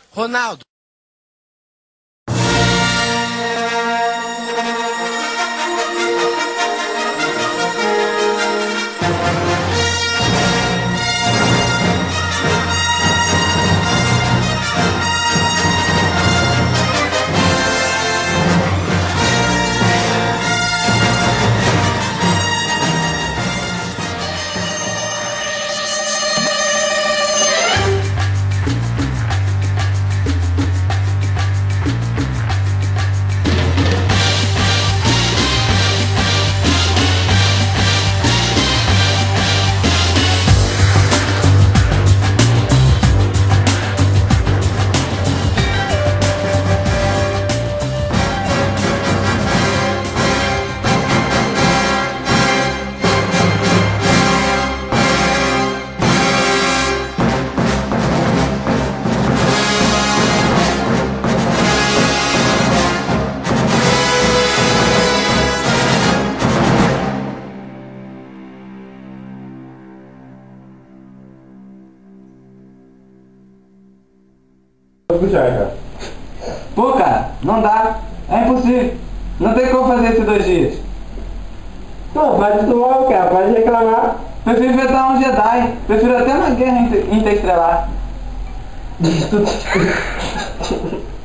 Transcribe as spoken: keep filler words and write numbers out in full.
Ronaldo. Puxar, cara. Pô, cara, não dá. É impossível. Não tem como fazer esses dois dias. Não, faz isso logo, cara. Pode reclamar. Prefiro enfrentar um Jedi. Prefiro até uma guerra inter- interestelar.